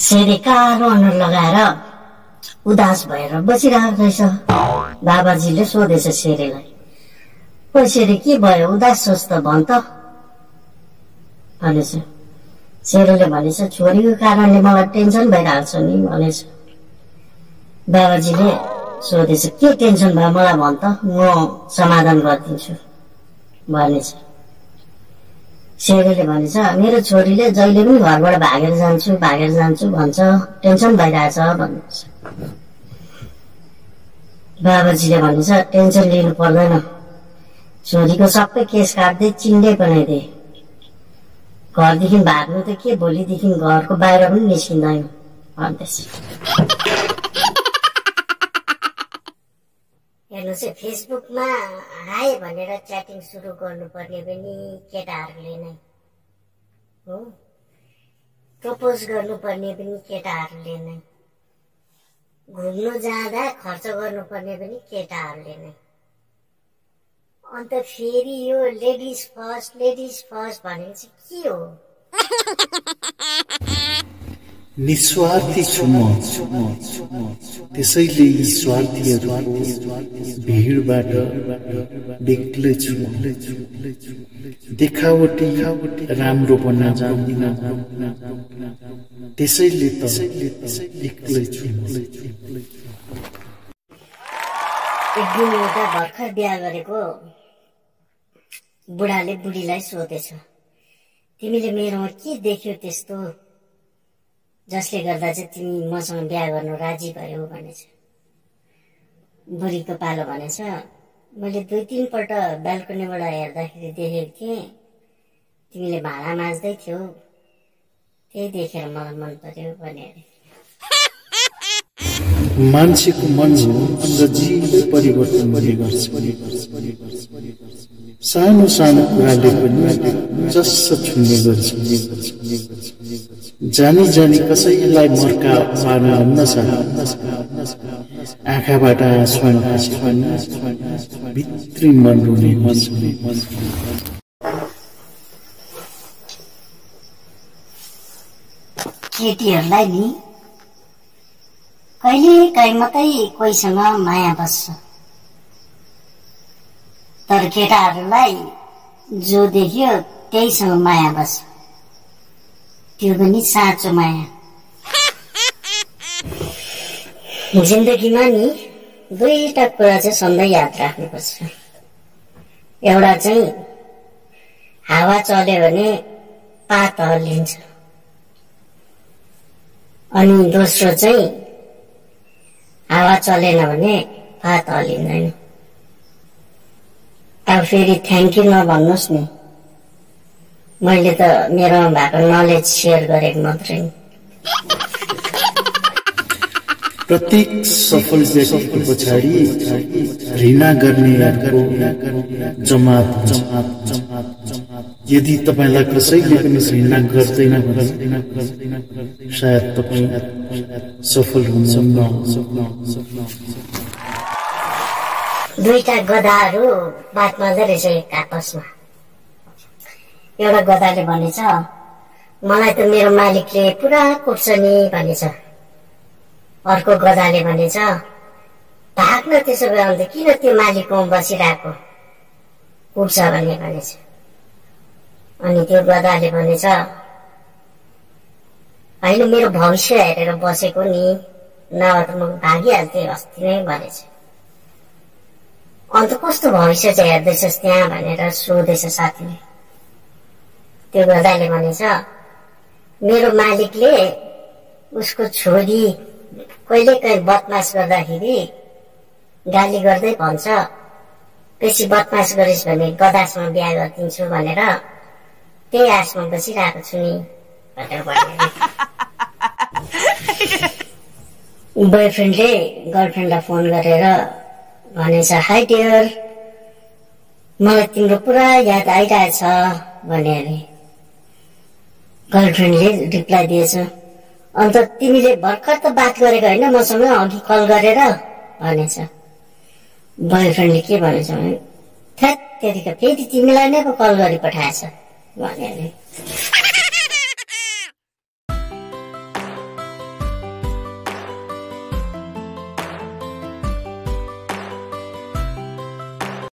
सेरे कालो अनुहार लगाएर उदास भएर बसिरहेको रहेछ। बाबाजीले सोधेछ सेरेलाई, ओ सेरे के भयो, उदास सोच त भन् त भनेछ। सेरेले भनेछ, छोरीको कारणले मलाई टेन्सन भइरहेको छ नि भनेछ। बाबाजीले सोधेछ, के टेन्सन भयो मलाई भन् त, म समाधान गरिदिन्छु भनेछ। सेरेले भनेछ, मेरो छोरीले जहिले पनि घरबाट भागेर जान्छु भन्छ, टेन्सन भइरहेछ भन्नेछ। बाबाजीले भनेछ, टेन्सन लिनु पर्दैन, छोरीको सबै केस काट्दै चिन्डे बनाइदिए। घरदेखि भाग्नु त के, भोलिदेखि घरको बाहिर पनि निस्किँदैन भन्दैछ। हेर्नुहोस् है, फेसबुकमा हाई भनेर च्याटिङ सुरु गर्नुपर्ने पनि केटाहरूले नै हो, प्रपोज गर्नुपर्ने पनि केटाहरूले नै, घुम्नु जाँदा खर्च गर्नुपर्ने पनि केटाहरूले नै। अन्त फेरि यो लेडिज फर्स्ट भनेको चाहिँ के हो? निस्वार्थी छु म, त्यसैले यी स्वार्थीहरूको भिडबाट बेग्लै छु। देखावटी राम्रो बन्न जान्दिन, त्यसैले त एक्लै छु। एक दिन एउटा भर्खर बिहा गरेको बुढाले बुढीलाई सोधेछ, तिमीले मेरोमा के देख्यौ त्यस्तो जसले गर्दा चाहिँ तिमी मसँग बिहा गर्नु राजी भयौ भनेछ। बुढीको पालो भनेछ, मैले 2-3 पल्ट बाल्कनीबाट हेर्दाखेरि देखेको थिएँ तिमीले भाँडा माझ्दै थियौ, त्यही देखेर मलाई मन पर्यो भने। मान्छेको मन हो अन्त जीव परिवर्तन हुने गर्छ। सानो सानो कुराले पनि जस्स छुने गर्छ। जानी जानी कसैलाई मर्का पार्न हुन्न सक्छ। आँखाबाट आँसु भित्री मन रुने गर्छ। केटीहरूलाई नि कहिले काहीँ मात्रै कोहीसँग माया बस्छ, तर केटाहरूलाई जो देख्यो त्यहीसँग माया बस्छ, त्यो पनि साँचो माया। जिन्दगीमा नि 2टा कुरा चाहिँ सधैँ याद राख्नुपर्छ। एउटा चाहिँ हावा चल्यो भने पात हल्लिन्छ, अनि दोस्रो चाहिँ हावा चलेन भने पात हल्लिँदैन। अब फेरि थ्याङ्क यू नभन्नुहोस् नि, मैले त मेरोमा भएको नलेज सेयर गरेको मात्रै। प्रत्येक सफल व्यक्तिको पछाडि घृणा गर्नेहरूको जमात हुन्छ। यदि तपाईलाई कसैले पनि घृणा गर्दैन भने सायद तपाईँ सफल हुनुहुन्न। 2टा गधाहरू बात मार्दै रहेछ एक आपसमा। एउटा गधाले भनेछ, मलाई त मेरो मालिकले पुरा कुट्छ नि भनेछ। अर्को गधाले भनेछ, भाग्न त्यसो भए अन्त किन त्यो मालिकमा बसिरहेको, कुट्छ भन्ने भनेछ। अनि त्यो गधाले भनेछ, होइन मेरो भविष्य हेरेर बसेको नि, नभए त म भागिहाल्थेँ अस्ति नै भनेछ। अन्त कस्तो भविष्य चाहिँ हेर्दैछस् त्यहाँ भनेर सोधेछ साथीले। त्यो गधाले भनेछ, मेरो मालिकले उसको छोरी कहिले काहीँ बदमास गर्दाखेरि गाली गर्दै भन्छ, बेसी बदमास गरिस् भने गधासँग बिहा गरिदिन्छु भनेर त्यही आशमा बसिरहेको छु नि भनेर भने। बोयफ्रेन्डले गर्लफ्रेन्डलाई फोन गरेर भनेछ, हाई डियर, मलाई तिम्रो पुरा याद आइरहेछ भने अरे। गर्लफ्रेन्डले रिप्लाई दिएछ, अन्त तिमीले भर्खर त बात गरेको होइन मसँग अघि कल गरेर भनेछ। बोयफ्रेन्डले के भनेछ भने, थ्यात तेरिका फेरि तिमीलाई नै पो कल गरी पठाएछ भने अरे।